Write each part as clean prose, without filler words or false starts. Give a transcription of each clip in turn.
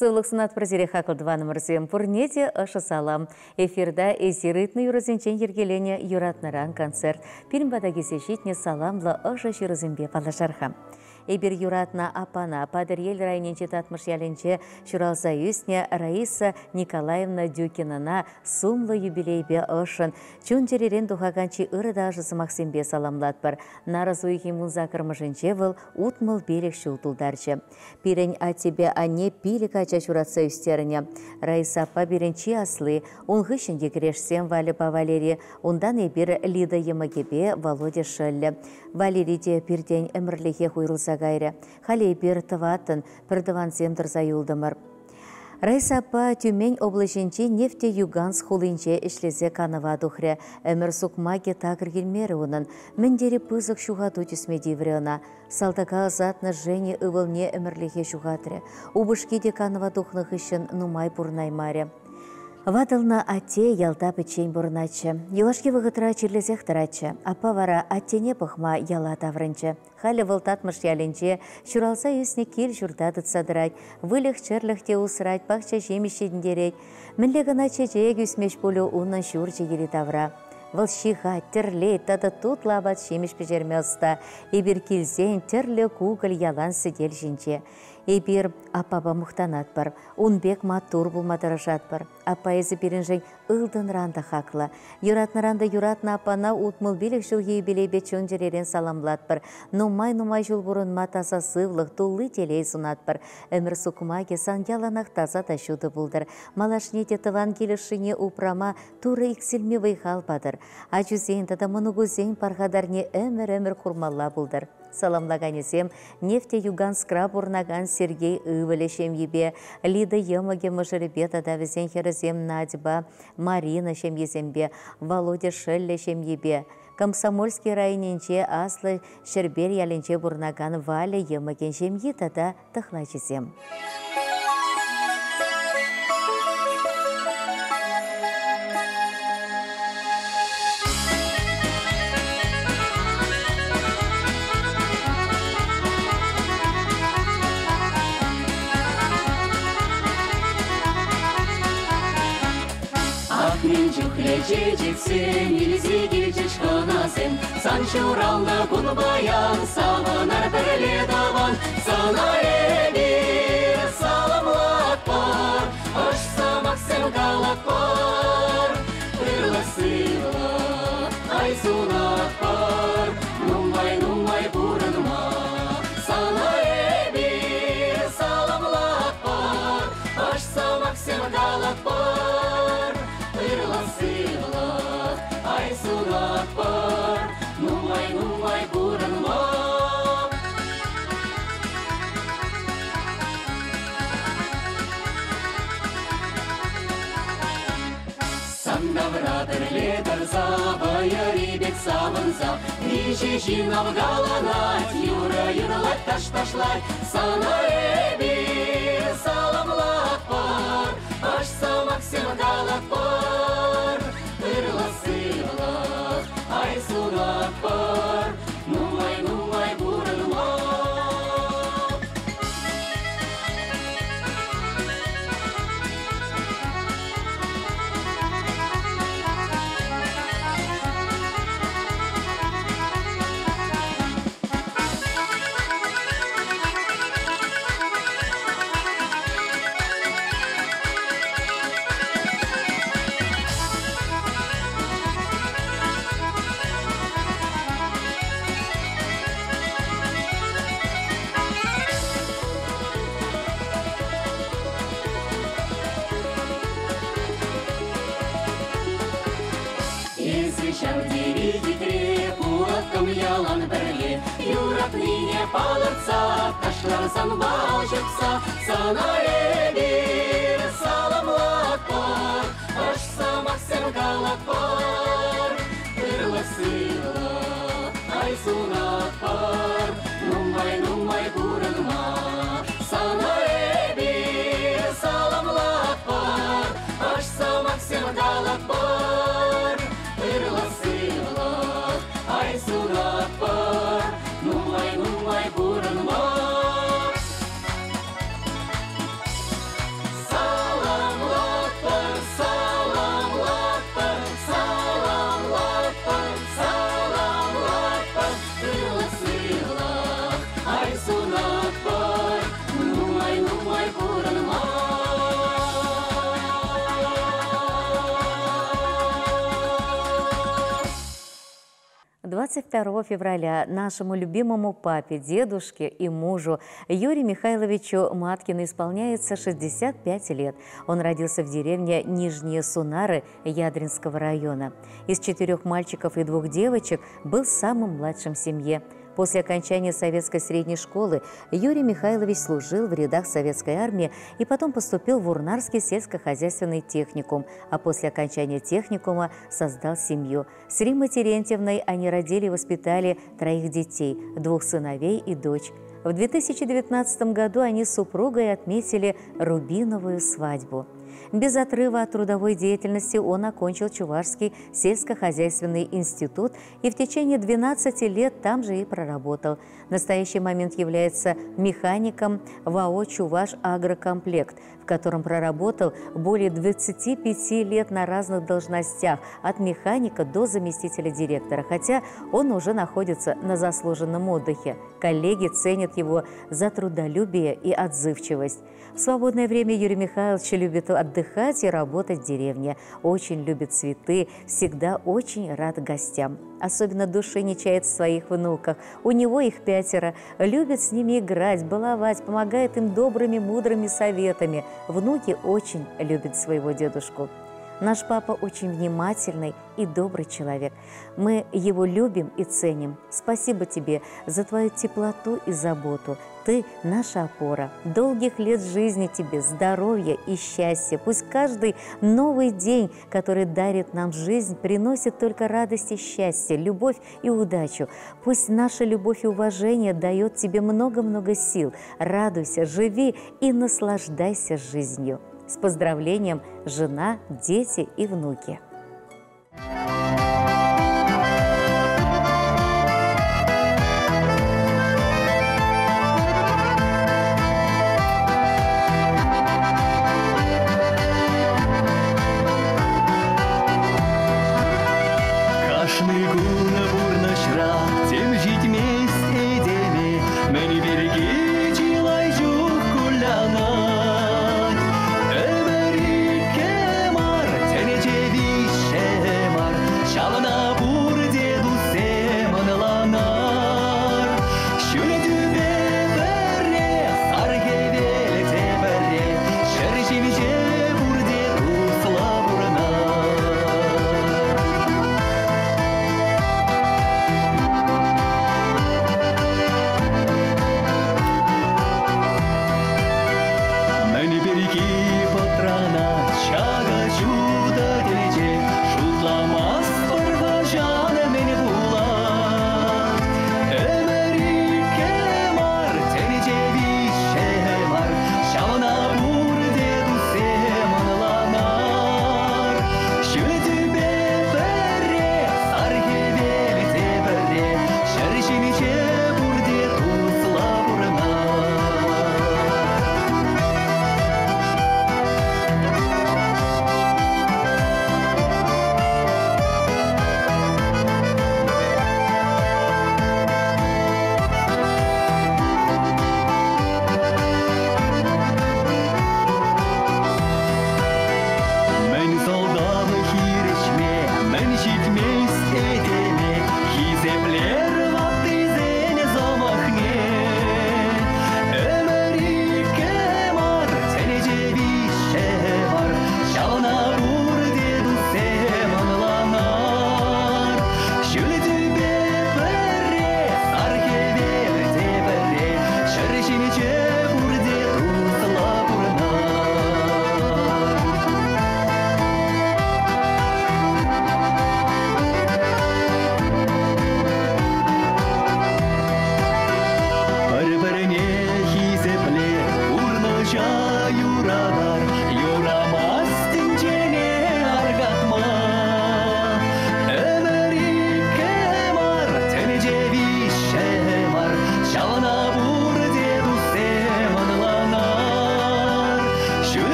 Сылық сынат прозире хақылдываны мұрзем пұрнеде ұшы салам. Эфирда эзиритны юрызенчен ергелене юратныран концерт. Пирмбада кесе житне саламлы ұшы шырызымбе палашархам. Эбір юратна апана падыр ел райненче татмыш яленче шуралза үсне Раиса Николаевна Дюкинана сумлы юбилейбе ұшын. Чун жеререн дұхаганчи ұрыда ажысы Максимбе саламлат бар. Нарыз уйхи мунзакырмышынче выл утмыл берек шултулдарчы. Пирень а тебе ане пилик ача шуратса үстеріне. Раиса апа беренчи аслы, он ғышынде кірешсен валі па Валерий, ондан ебір Лида Емагебе Володя Шелле. Валерий де пирден әмірліге хуйрылса гайры. Халі бір тыватын, пірдіван земдір заюлдымыр. Раиса апа Тюмень облаченче нефте-юганс хулинче ішлезе канава дұхре. Әмір сукмаге тағыр келмері оның. Міндері пызық шуғату түсмеді врена. Салтака азатны жені ывылне әмірліге шуғатыры. Убышкеде канава дұхнық үшін нумай бұрнаймаре. Вадылна ате ялда печень бурначы. Елашки вғытыра черлезех тарачы. Апа вара аттене пықма яла таврынчы. Халі вылтатмыш яленче, шуралса үсіне кел жұрдадыт садырать. Вылық черліхте усырать, пақча жемешедіндерет. Мінлегіна чечеек үсмеш болу унын шурчы елі тавра. Вылшиға, тірле, тады тут лабат шемеш пежермелста. Ебір келзен тірлі кугыл ялан сидел жінче. Эбир апаба мұқтанат бар, унбек матур бұлматырышат бар. Апа езі берінжен ұлдын ранда хақлы. Юратны юратна апана утмыл билік жыл ебелебе чон жеререн саламлат бар. Нумай жыл бұрын матаса сывлық тулы телей сунат бар. Әмір сукмаге сан яланақ таза ташуды бұлдыр. Малашнете тыван келішіне упрама туры икселме вайхал падыр. Ачузен тада мұнығузен парғадарне әмір құрмалла бұлдыр. Саламлаганесем нефте-юганскра бурнаган Сергей Ывалешем ебе, Лида Емаге мыжыребе тада везен херезем Надьба, Марина шем езембе, Володя Шелле шем ебе. Комсомольский районенче аслы шербер яленче бурнаган Валя Емаген шем е тада тахлачезем. Чечексен, елзе келчеш қынасен, сан шуралны күн баян, савынар бірле даван, сана ебір салымлат бар, ұшса Максим қалат бар, үрлі сыйлы, ай сунат бар, нумай бұрынма, сана ебір салымлат бар, ұшса Максим қалат бар, үрлі сыйлы, ай сунат бар, нумай бұрынма. Сандавра бірлетір забайыр ебек сабынса, неше жинав галанат, юрлат таш-ташлай, сана ебір саламлат бар, ашса Максим қалат бар, үрлі сыйлы, ай сунат бар, нумай бұрынма. Ялан бірле, юратныне палырца, ташларсан бал жүпса, сана ебір саламлат бар, ұшса Максим қалат бар, үрлі сыйлы, ай сунат бар, нумай бұрынма, сана ебір саламлат бар, ұшса Максим қалат бар, үрлі сыйлы, ай сунат бар, нумай бұрынма. 22 февраля нашему любимому папе, дедушке и мужу Юрию Михайловичу Маткину исполняется 65 лет. Он родился в деревне Нижние Сунары Ядринского района. Из 4 мальчиков и 2 девочек был самым младшим в семье. После окончания советской средней школы Юрий Михайлович служил в рядах советской армии и потом поступил в Урнарский сельскохозяйственный техникум, а после окончания техникума создал семью. С Риммой Терентьевной они родили и воспитали 3 детей, 2 сыновей и дочь. В 2019 году они с супругой отметили рубиновую свадьбу. Без отрыва от трудовой деятельности он окончил Чувашский сельскохозяйственный институт и в течение 12 лет там же и проработал. В настоящий момент является механиком в АО «Чуваш Агрокомплект», в котором проработал более 25 лет на разных должностях, от механика до заместителя директора, хотя он уже находится на заслуженном отдыхе. Коллеги ценят его за трудолюбие и отзывчивость. В свободное время Юрий Михайлович любит отдыхать и работать в деревне. Очень любит цветы, всегда очень рад гостям. Особенно души не чает в своих внуках. У него их 5. Любит с ними играть, баловать, помогает им добрыми, мудрыми советами. Внуки очень любят своего дедушку. Наш папа очень внимательный и добрый человек. Мы его любим и ценим. Спасибо тебе за твою теплоту и заботу. Ты наша опора. Долгих лет жизни тебе, здоровья и счастья. Пусть каждый новый день, который дарит нам жизнь, приносит только радость и счастье, любовь и удачу. Пусть наша любовь и уважение дает тебе много-много сил. Радуйся, живи и наслаждайся жизнью. С поздравлением, жена, дети и внуки.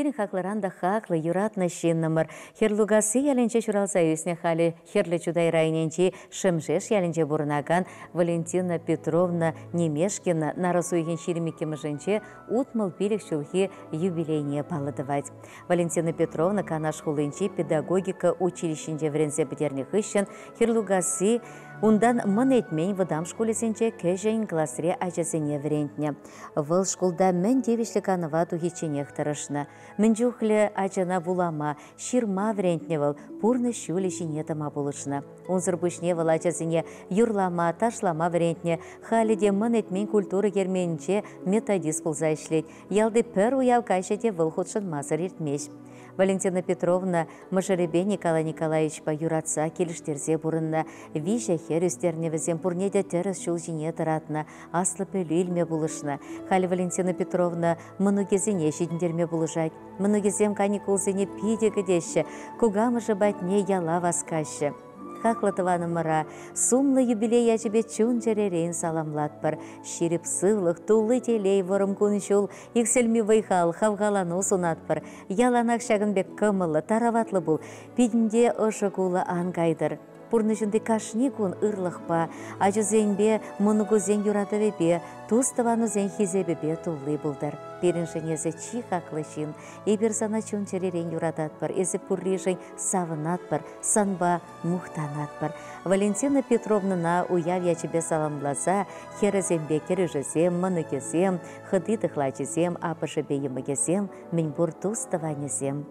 пирин хакларанда хаклы юратны шиннымыр. Херлугасы яленче чуралса юсне хали херле чудай райненче шымжеш яленче бурнаган Валентина Петровна Немешкина нарасуйген ширимикемженче утмыл пилик чулхи юбилейне палыдывать. Валентина Петровна канаш хулынче педагогика училищенче врензе бедерних ищен херлугасы ундан мынетмен выдам школесенче кежен классре ачасене врентне. Выл школда мен девишлі каныва тухиченех тарышна. Мен жухле ачана булама, ширма врентне выл, пурны шулешіне тама булышна. Унзыр бушне выл ачасене юрлама, ташлама врентне, халиде мынетмен культура герменче методист пулза ишлет. Ялды пір уял кайшете выл худшын мазыр ертмеш. Валентина Петровна Мажаребе Николай Николаевич по юратса келіштерзе бұрынна, виже хер үстерневізен пұрнеде теріс шул жіне тұратына, аслы пөлі илме бұлышына. Халі Валентина Петровна мұнугезіне шедіндерме бұлышайк, мұнугезем каникулзіне пидегі деші, кугамы жыбатне яла васкашы. Хаклатываны мыра, сумлы юбилей ячебе чун жеререйн саламлатпыр. Ширип сывлық, тулы телей ворым күншул, икселми вайхал, хавгалану сунатпыр. Яланақ шагынбек кымылы, тараватлы бұл, пидінде ұшықулы ангайдыр. Пурнышынды кашни күн ырлықпа, ажызенбе, мұнығызен юратывебе, туставанызен хизебебе тулы бұлдар. Періншінезі чи хақлышын, ебір сана чун черерен юрататпыр, езі пұрлишын савынатпыр, санба мұхтанатпыр. Валентина Петровнына уяв ячебе саламласа, херезембе кережізем, мұнығызем, хыды дықлачызем, апышыбе емігізем, мен бұр туставанезем.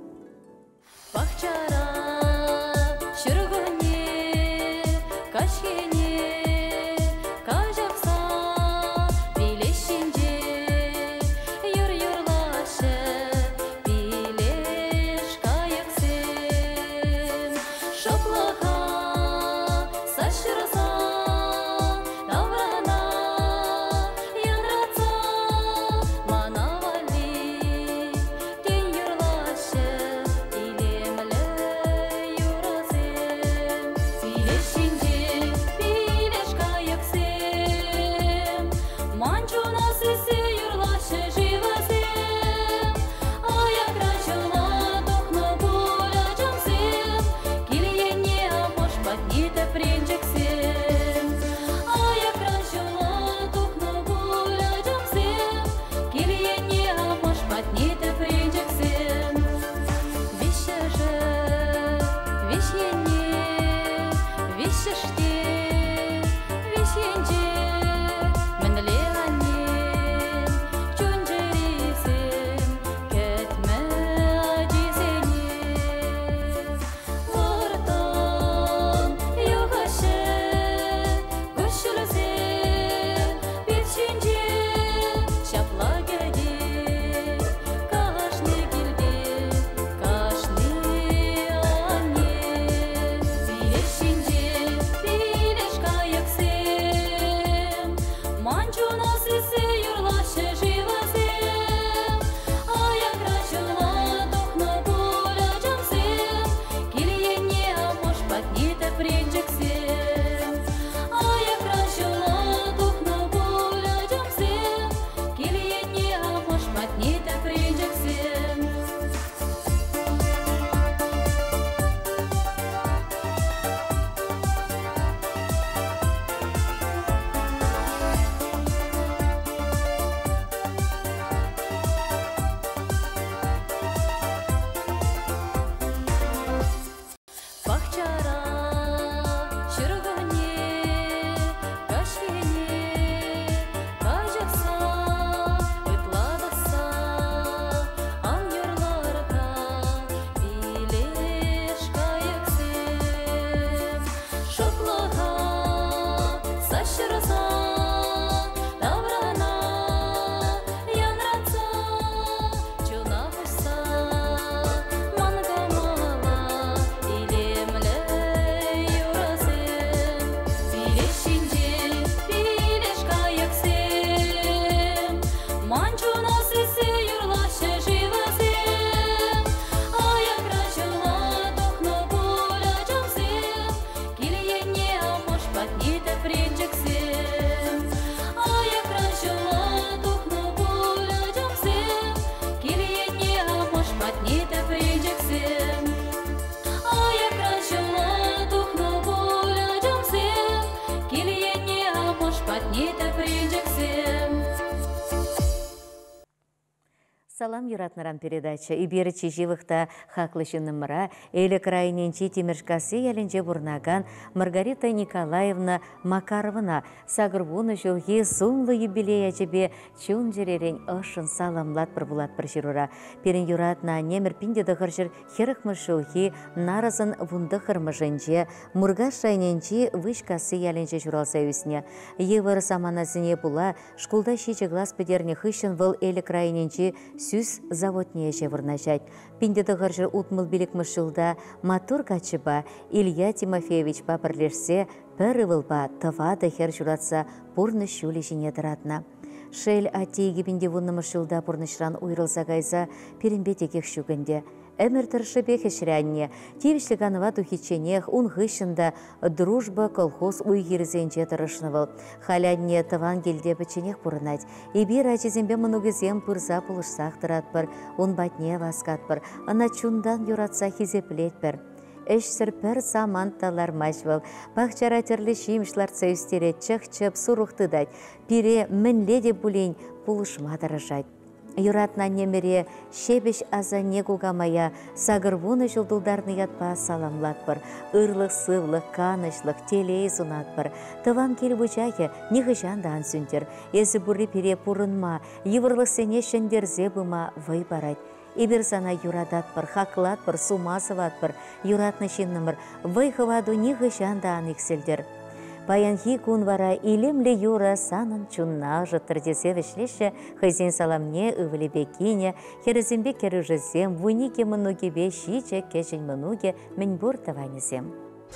Салам юратнарам передача. Ибері чиживықта хақлышынымыра, әлі крайненче теміршкасы елінже бұрнаган Маргарита Николаевна Макаровна сағырбуны жылғы сумлы юбилей әжібе чун жеререн ұшын саламлат бір бұлат бір жирура. Перін юратна немір пинде дұғыржыр херықмы жылғы наразын вунды қырмыжынже, мұргаш шайненче вышкасы елінже журалса өсіне. Евір саманасыне бұла, шкулда шечі глаз педерне хыщын выл әлі крайненче сүз заводне жевырнажать. Пиндеді ғыржыр утмыл билік мұшылда матур качыба Илья Тимофеевич папірлерсе пәрі вылба тывады хер жүратса бұрны шүлі жіне дыратна. Шел атейгі бінде вұнны мұшылда бұрнышран уйрылса гайза перембетекек шүгінде. Әмір тұршы бекешірәнне, тевішлік аныва тухиченех, ұнғышында дружба колхоз уйгерізенже тұрышнывыл. Халянне тыван келде біченех бұрынайд. Ибир әчізембе мұнугізем пырза пұлышсақ тұратпыр, ұн батне васкатпыр, ана чундан юратса хизеплет бір. Әшсір пір саман талар мәжвыл, пақчара тірлі шимшлар цәйістері чық-чып сұруқтыдайд, пире мінледе бұлейн пұлышма дырыжайд. Юратна немере шебеш аза негугамая сағырвуны жылдылдарны ятпа саламлатпыр, ырлық, сывлық, канышлық, телей сунатпыр. Тыван кел бұчайы нехышандан сүндер, езі бұры пере пұрынма, евырлық сене шендерзе бұма вай барайд. Ибір сана юрадатпыр, хақлатпыр, сумасыватпыр, юратны шиннымыр, вай хываду нехышандан икселдер. Паянхи кунвара илемле юра санын чунна жыттыр десе вішлеші, хызен саламне ывылі бекине, херізімбе керіжізем, вунике мұнуге бе шиче кешін мұнуге мен бұр таванезем.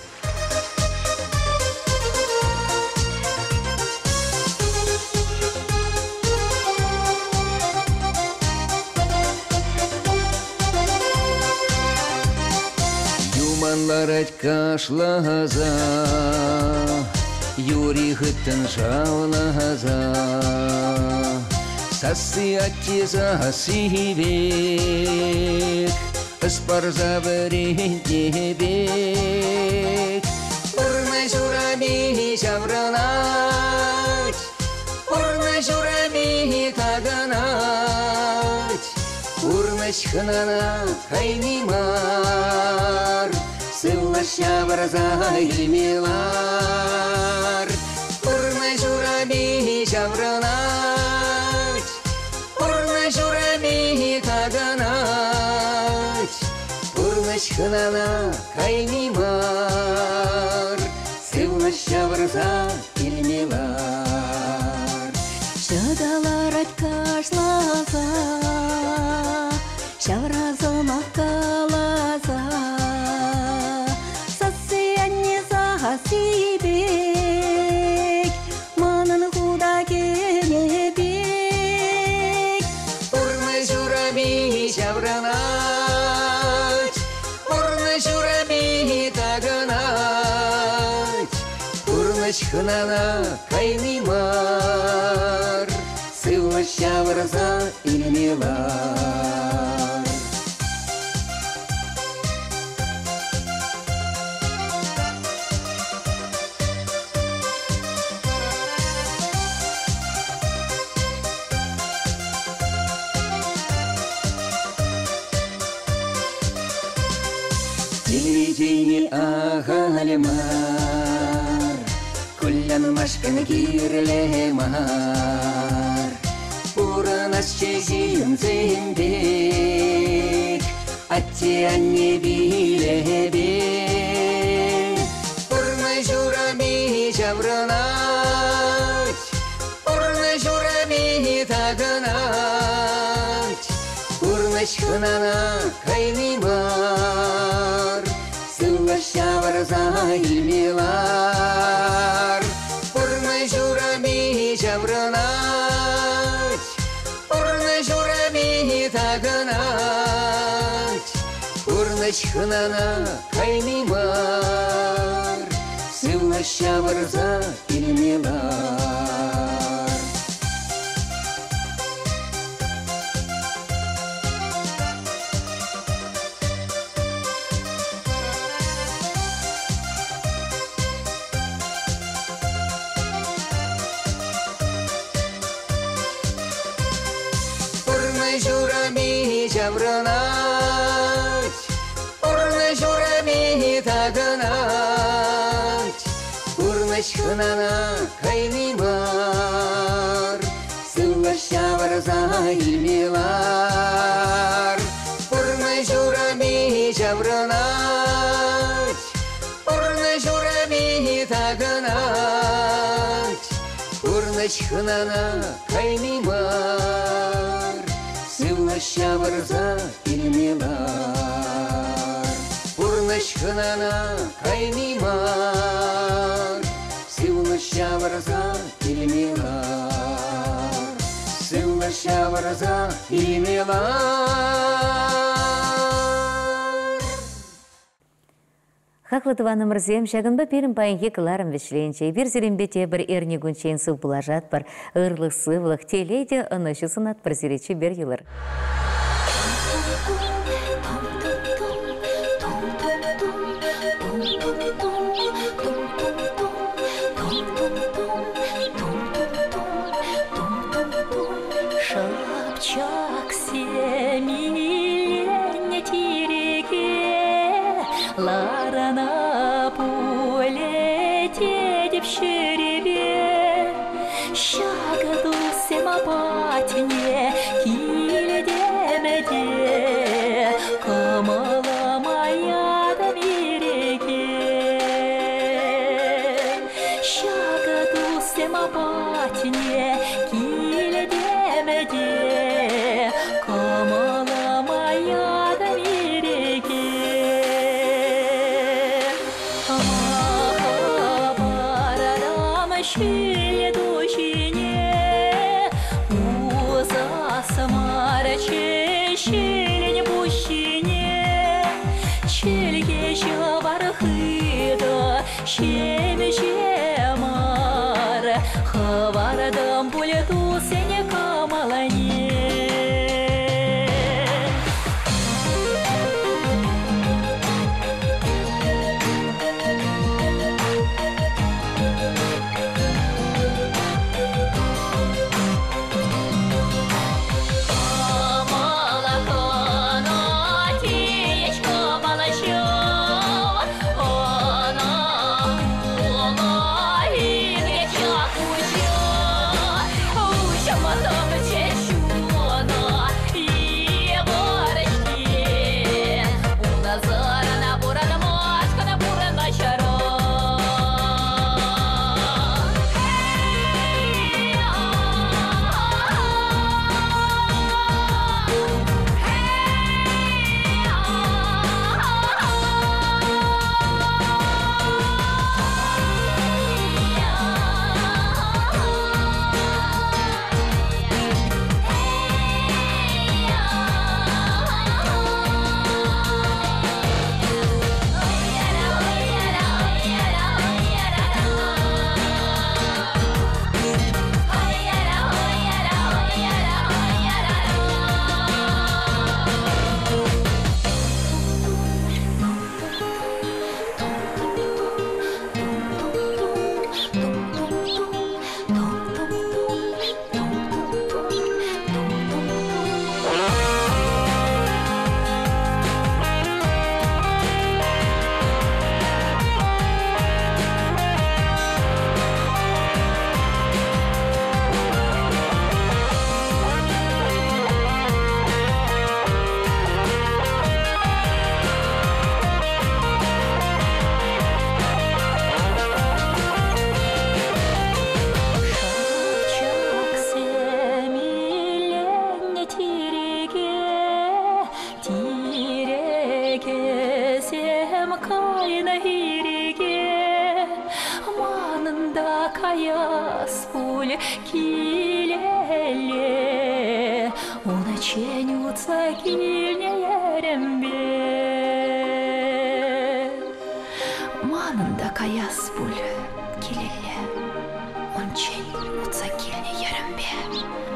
Юманлар айтқашлағаза, Юрий хыттын жаулагаза, Сасы аттеза сивек, Ыспарза бірендебек. Урны жураби жавранать, Урны жураби таганать, Урны шхынана хайнимар, Сыллаща барза илмилар. Урны жураби жавранать, Урны жураби таганать, Урны шхынана хайнимар, Сыллаща барза илмилар. Жадалар айткашласа, Шавразылмақ қаласа, Сибек, манын худа кенебек. Урны жураби жавранать, Урны жураби таганать, Урны шхынана кайнимар, Сыллаща барза илмилар. Дили ағалымар, Күллән машқын кирлемар, Урынас чезим зендек, Атте анне билебек. Урны жураби жавранать, Урны жураби таганать, Урны шхынана кайнимар, Сыллаща барза илмилар. Урны жураби жавранать, Урны жураби таганать, Урны шхынана кайнимар, Сыллаща барза илмилар. Жура журами жаврынать, пурны журами тагынать, пурныш хынана кайнымар, сыллаша барза илмилар. Пурны журами жаврынать, пурны журами тагынать, пурныш хынана кайнымар, сыллаша барза илмилар. Пурныш хынана кайнымар, сыллаша барза илмилар, сыллаша барза илмилар. Хақлытываны мырзем, шағынба перім пайынге кыларым вешленче, бір зерембете бір әрне күнчен су бұлажат бар, ұрлық сывлық, телейде ұнышы сынат бір зерече бер елір. Шапчак семилетне тереге, ларана поле тедеп шеребе, шагаду семапатне киледемеде, камала моя да береге, шагаду семапатне киледемеде, камала моя да береге. Шиле душине, уза самараче, шиле бущине, шельге жабархыда, шемеше мар, хавардам пулету сене камалане. Килеле, он ченются кильнеерембе. Манында каяспуль килеле, он ченются кильнеерембе.